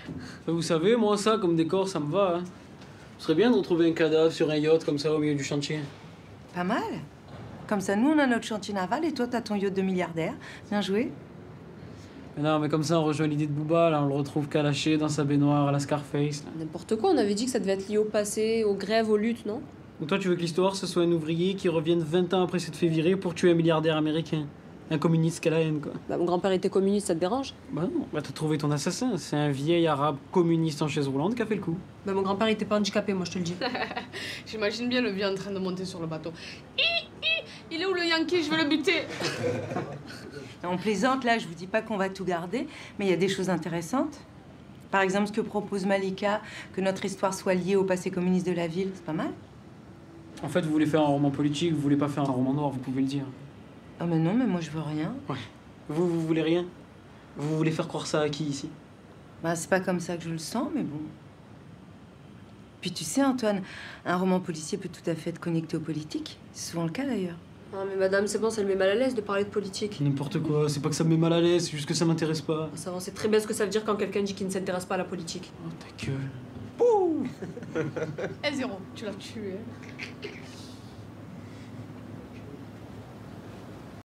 Enfin, vous savez, moi, ça, comme décor, ça me va. Hein. Ce serait bien de retrouver un cadavre sur un yacht comme ça au milieu du chantier. Pas mal. Comme ça, nous, on a notre chantier naval et toi, t'as ton yacht de milliardaire. Bien joué. Mais non, mais comme ça, on rejoint l'idée de Booba, là, on le retrouve calaché dans sa baignoire à la Scarface. Là. N'importe quoi, on avait dit que ça devait être lié au passé, aux grèves, aux luttes, non? Donc toi, tu veux que l'histoire, ce soit un ouvrier qui revienne 20 ans après s'être fait virer pour tuer un milliardaire américain. Un communiste qu'à la haine, quoi. Bah, mon grand-père était communiste, ça te dérange? Bah non, bah t'as trouvé ton assassin. C'est un vieil arabe communiste en chaise roulante qui a fait le coup. Bah, mon grand-père était pas handicapé, moi, je te le dis. J'imagine bien le vieux en train de monter sur le bateau. Il est où le Yankee? Je vais le buter. On plaisante, là, je vous dis pas qu'on va tout garder, mais il y a des choses intéressantes. Par exemple, ce que propose Malika, que notre histoire soit liée au passé communiste de la ville, c'est pas mal. En fait, vous voulez faire un roman politique, vous voulez pas faire un roman noir, vous pouvez le dire. Ah mais non, mais moi je veux rien. Ouais. Vous voulez rien? Vous voulez faire croire ça à qui, ici? Bah, c'est pas comme ça que je le sens, mais bon. Puis tu sais, Antoine, un roman policier peut tout à fait être connecté aux politiques. C'est souvent le cas, d'ailleurs. Ah, mais madame, c'est bon, ça le met mal à l'aise de parler de politique. N'importe quoi, c'est pas que ça me met mal à l'aise, c'est juste que ça m'intéresse pas. Ça, on sait très bien ce que ça veut dire quand quelqu'un dit qu'il ne s'intéresse pas à la politique. Oh, ta gueule. Eh, Zéro, tu l'as tué.